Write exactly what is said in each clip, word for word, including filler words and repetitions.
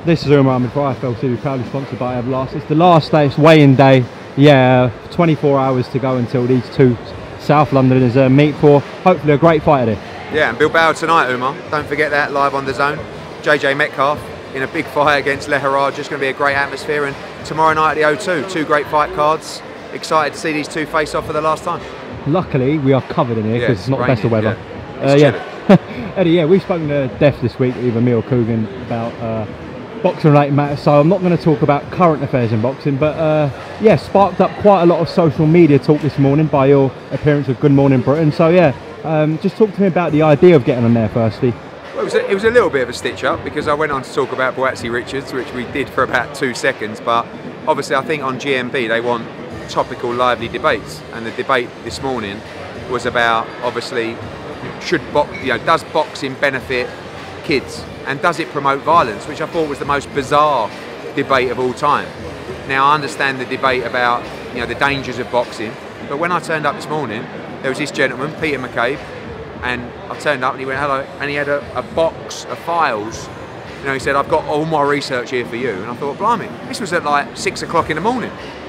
This is Umar Ahmed for I F L T V, proudly sponsored by Everlast. It's the last day, it's weigh-in day. Yeah, twenty-four hours to go until these two South Londoners uh, meet for hopefully a great fight today. Yeah, and Bilbao tonight, Umar. Don't forget that, live on the zone. J J Metcalf in a big fight against Leheraj. Just going to be a great atmosphere. And tomorrow night at the O two, two great fight cards. Excited to see these two face off for the last time. Luckily, we are covered in here because yeah, it's not raining, the best of weather. Yeah, uh, yeah. Eddie, yeah, we've spoken to Def this week, either me or Coogan, about uh, boxing-related matters. So I'm not going to talk about current affairs in boxing, but uh, yeah, sparked up quite a lot of social media talk this morning by your appearance of Good Morning Britain. So yeah, um, just talk to me about the idea of getting on there firstly. Well, it was, a, it was a little bit of a stitch up because I went on to talk about Boatsy Richards, which we did for about two seconds, but obviously I think on G M B they want topical, lively debates, and the debate this morning was about obviously should bo you know does boxing benefit kids and does it promote violence, which I thought was the most bizarre debate of all time. Now I understand the debate about you know the dangers of boxing, but when I turned up this morning, there was this gentleman, Peter McCabe, and I turned up and he went hello, and he had a, a box of files. You know, he said, I've got all my research here for you, and I thought, blimey, this was at like six o'clock in the morning.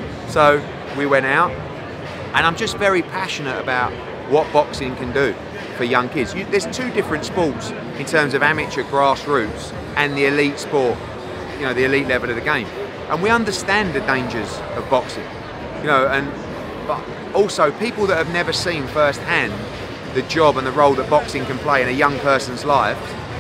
So we went out, and I'm just very passionate about what boxing can do for young kids. You, there's two different sports in terms of amateur grassroots and the elite sport, you know, the elite level of the game. And we understand the dangers of boxing, you know, and but also people that have never seen firsthand the job and the role that boxing can play in a young person's life,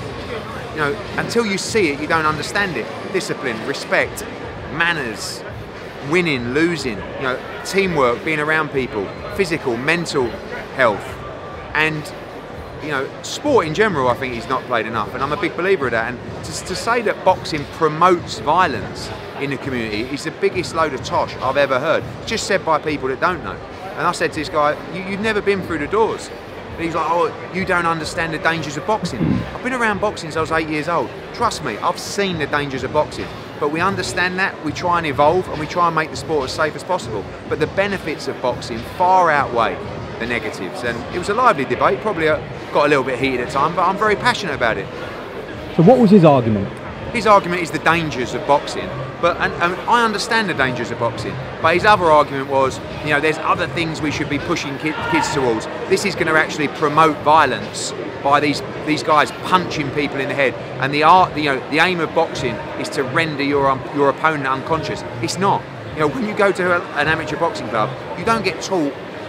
you know, until you see it, you don't understand it. Discipline, respect, manners, winning, losing, you know, teamwork, being around people, physical, mental health, and you know, sport in general. I think is not played enough, and I'm a big believer of that. And to, to say that boxing promotes violence in the community is the biggest load of tosh I've ever heard. Just said by people that don't know. And I said to this guy, you, "You've never been through the doors." And he's like, "Oh, you don't understand the dangers of boxing." I've been around boxing since I was eight years old. Trust me, I've seen the dangers of boxing. But we understand that, we try and evolve, and we try and make the sport as safe as possible. But the benefits of boxing far outweigh the negatives. And it was a lively debate, probably got a little bit heated at time, but I'm very passionate about it. So what was his argument? His argument is the dangers of boxing, but and, and I understand the dangers of boxing. But his other argument was, you know, there's other things we should be pushing kid, kids towards. This is going to actually promote violence by these these guys punching people in the head. And the art, you know, the aim of boxing is to render your um, your opponent unconscious. It's not. You know, when you go to a, an amateur boxing club, you don't get taught.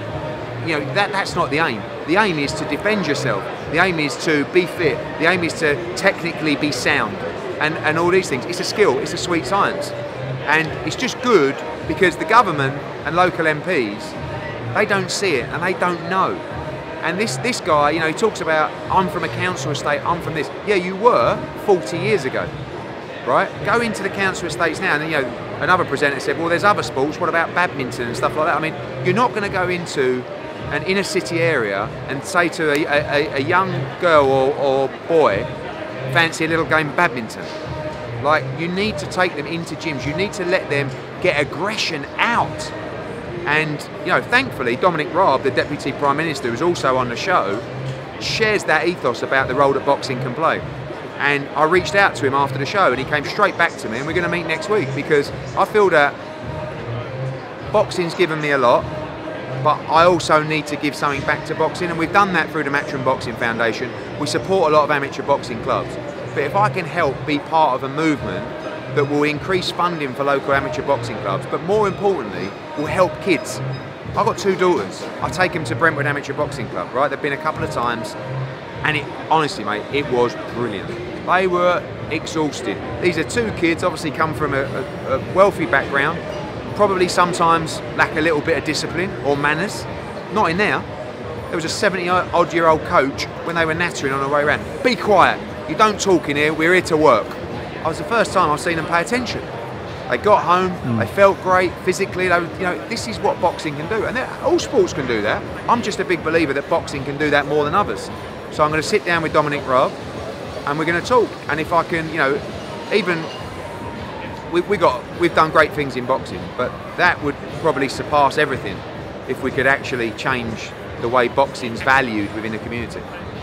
You know, that that's not the aim. The aim is to defend yourself. The aim is to be fit. The aim is to technically be sound. And, and all these things. It's a skill, it's a sweet science. And it's just good because the government and local M Ps, they don't see it and they don't know. And this, this guy, you know, he talks about, I'm from a council estate, I'm from this. Yeah, you were forty years ago, right? Go into the council estates now, and you know, another presenter said, well, there's other sports, what about badminton and stuff like that? I mean, you're not going to go into an inner city area and say to a, a, a young girl or, or boy, fancy a little game of badminton. Like, you need to take them into gyms, you need to let them get aggression out. And, you know, thankfully, Dominic Raab, the Deputy Prime Minister, who's also on the show, shares that ethos about the role that boxing can play. And I reached out to him after the show and he came straight back to me, and we're going to meet next week because I feel that boxing's given me a lot, but I also need to give something back to boxing, and we've done that through the Matchroom Boxing Foundation. We support a lot of amateur boxing clubs, but if I can help be part of a movement that will increase funding for local amateur boxing clubs, but more importantly, will help kids. I've got two daughters. I take them to Brentwood Amateur Boxing Club, right? They've been a couple of times, and it, honestly, mate, it was brilliant. They were exhausted. These are two kids, obviously come from a, a, a wealthy background, probably sometimes lack a little bit of discipline or manners. Not in there. There was a seventy odd year old coach when they were nattering on the way around. Be quiet, you don't talk in here, we're here to work. It was the first time I've seen them pay attention. They got home, mm. they felt great physically. They, you know, this is what boxing can do, and all sports can do that. I'm just a big believer that boxing can do that more than others. So I'm going to sit down with Dominic Raab, and we're going to talk. And if I can, you know, even we, we got, we've done great things in boxing, but that would probably surpass everything if we could actually change the way boxing's valued within the community.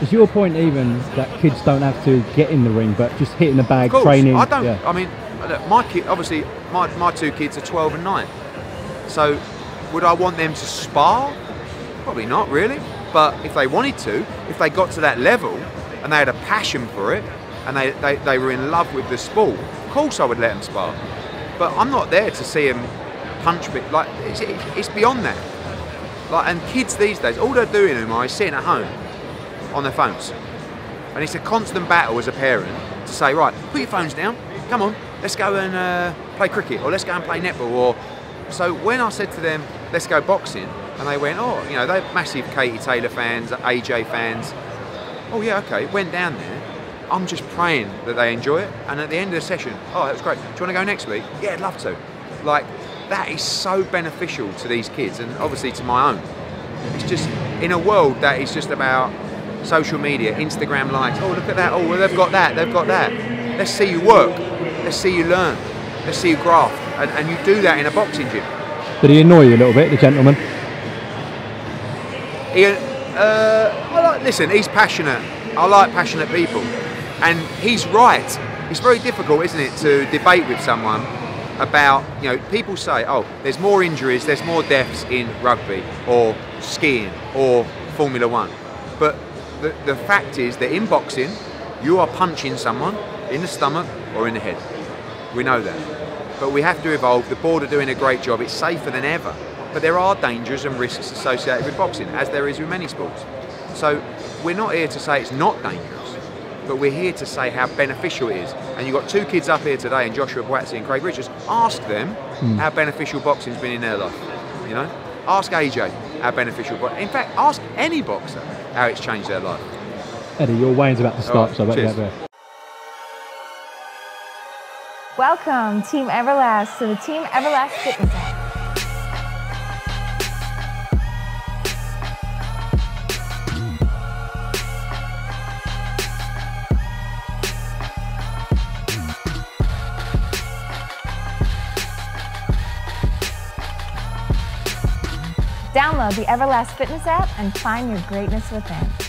Is your point even that kids don't have to get in the ring, but just hitting the bag, Of course, training? I don't. Yeah. I mean, look, my kid. Obviously, my my two kids are twelve and nine. So, would I want them to spar? Probably not really. But if they wanted to, if they got to that level and they had a passion for it and they, they, they were in love with the sport, of course I would let them spar. But I'm not there to see them punch me. Like, it's, it's beyond that. Like, and kids these days, all they're doing is sitting at home on their phones. And it's a constant battle as a parent to say, right, put your phones down, come on, let's go and uh, play cricket, or let's go and play netball. Or so when I said to them, let's go boxing, and they went, oh, you know, they're massive Katie Taylor fans, A J fans. Oh yeah, okay, went down there. I'm just praying that they enjoy it. And at the end of the session, oh, that was great. Do you want to go next week? Yeah, I'd love to. Like, that is so beneficial to these kids, and obviously to my own. It's just, in a world that is just about social media, Instagram likes, oh, look at that, oh, well, they've got that, they've got that. Let's see you work. Let's see you learn. Let's see you graft. And, and you do that in a boxing gym. Did he annoy you a little bit, the gentleman? He, uh, I like, listen, he's passionate. I like passionate people. And he's right. It's very difficult, isn't it, to debate with someone about, you know, people say, oh, there's more injuries, there's more deaths in rugby or skiing or Formula One. But the, the fact is that in boxing, you are punching someone in the stomach or in the head. We know that. But we have to evolve. The board are doing a great job. It's safer than ever. But there are dangers and risks associated with boxing, as there is with many sports. So we're not here to say it's not dangerous, but we're here to say how beneficial it is. And you've got two kids up here today, and Joshua Boatsy and Craig Richards. Ask them mm. how beneficial boxing's been in their life. You know, ask A J how beneficial. In fact, ask any boxer how it's changed their life. Eddie, your weigh-in's about to start, right, so I bet you have there. Welcome, Team Everlast, to the Team Everlast Fitness app. Download the Everlast Fitness app and find your greatness within.